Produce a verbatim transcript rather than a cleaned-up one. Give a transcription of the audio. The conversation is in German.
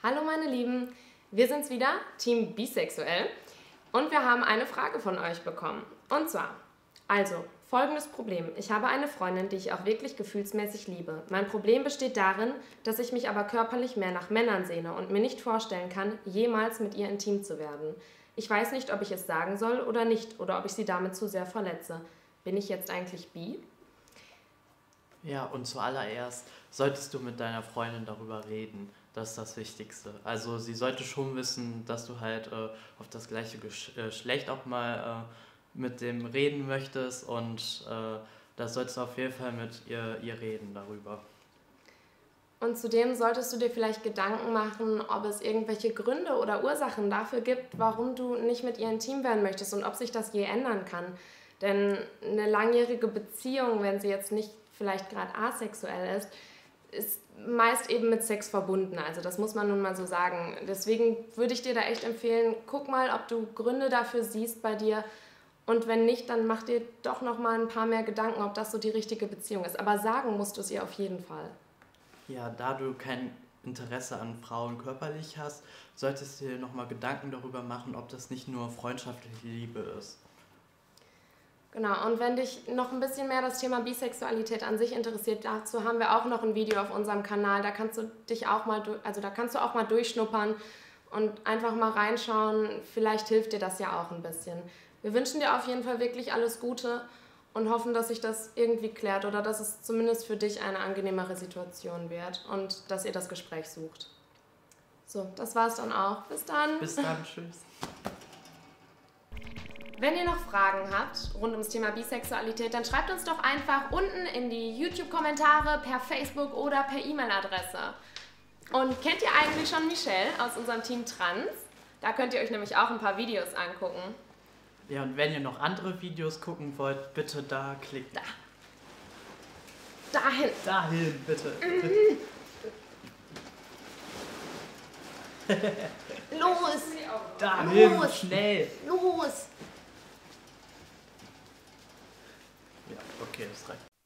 Hallo meine Lieben, wir sind's wieder, Team Bisexuell, und wir haben eine Frage von euch bekommen. Und zwar, also, folgendes Problem. Ich habe eine Freundin, die ich auch wirklich gefühlsmäßig liebe. Mein Problem besteht darin, dass ich mich aber körperlich mehr nach Männern sehne und mir nicht vorstellen kann, jemals mit ihr intim zu werden. Ich weiß nicht, ob ich es sagen soll oder nicht, oder ob ich sie damit zu sehr verletze. Bin ich jetzt eigentlich bi? Ja, und zuallererst solltest du mit deiner Freundin darüber reden. Das ist das Wichtigste. Also sie sollte schon wissen, dass du halt äh, auf das gleiche Geschlecht auch mal äh, mit dem reden möchtest und äh, da sollst du auf jeden Fall mit ihr, ihr reden darüber. Und zudem solltest du dir vielleicht Gedanken machen, ob es irgendwelche Gründe oder Ursachen dafür gibt, warum du nicht mit ihr intim werden möchtest und ob sich das je ändern kann. Denn eine langjährige Beziehung, wenn sie jetzt nicht vielleicht gerade asexuell ist, ist meist eben mit Sex verbunden. Also das muss man nun mal so sagen. Deswegen würde ich dir da echt empfehlen, guck mal, ob du Gründe dafür siehst bei dir. Und wenn nicht, dann mach dir doch noch mal ein paar mehr Gedanken, ob das so die richtige Beziehung ist. Aber sagen musst du es ihr auf jeden Fall. Ja, da du kein Interesse an Frauen körperlich hast, solltest du dir nochmal Gedanken darüber machen, ob das nicht nur freundschaftliche Liebe ist. Genau, und wenn dich noch ein bisschen mehr das Thema Bisexualität an sich interessiert, dazu haben wir auch noch ein Video auf unserem Kanal. Da kannst du dich auch mal, also da kannst du auch mal durchschnuppern und einfach mal reinschauen. Vielleicht hilft dir das ja auch ein bisschen. Wir wünschen dir auf jeden Fall wirklich alles Gute und hoffen, dass sich das irgendwie klärt oder dass es zumindest für dich eine angenehmere Situation wird und dass ihr das Gespräch sucht. So, das war's dann auch. Bis dann. Bis dann, tschüss. Wenn ihr noch Fragen habt rund ums Thema Bisexualität, dann schreibt uns doch einfach unten in die YouTube-Kommentare, per Facebook oder per E-Mail-Adresse. Und kennt ihr eigentlich schon Michelle aus unserem Team Trans? Da könnt ihr euch nämlich auch ein paar Videos angucken. Ja, und wenn ihr noch andere Videos gucken wollt, bitte da klicken. Da. Dahin. Dahin, bitte. Los! Dahin, Los. schnell. Los! Ja, okay, das reicht.